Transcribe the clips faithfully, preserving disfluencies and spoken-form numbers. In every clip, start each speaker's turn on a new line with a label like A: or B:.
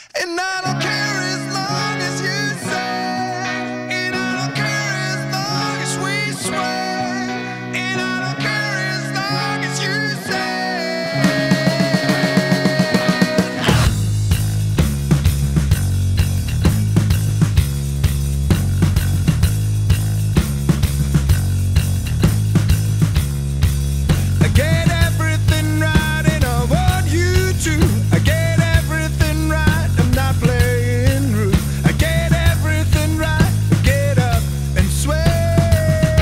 A: And I don't care as long as you say, and I don't care as long as we swear, and I don't care as long as you I get everything right and I want you to. I get everything right, I'm not playing rude. I get everything right, get up and swear.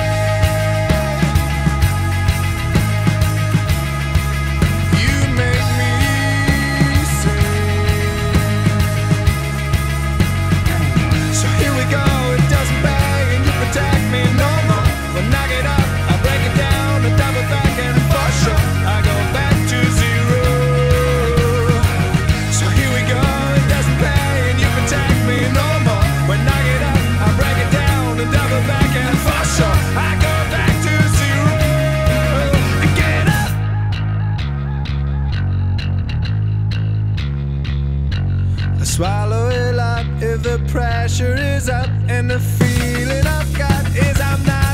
A: You make me sing. So here we go, it doesn't bang and you protect me no more. When I get up, I break it down and double back and for sure I go back to zero. So here we go, it doesn't pay and you protect me no more. When I get up, I break it down and double back and for sure I go back to zero. And get up. I swallow it up if the pressure is up and the feeling I've got is I'm not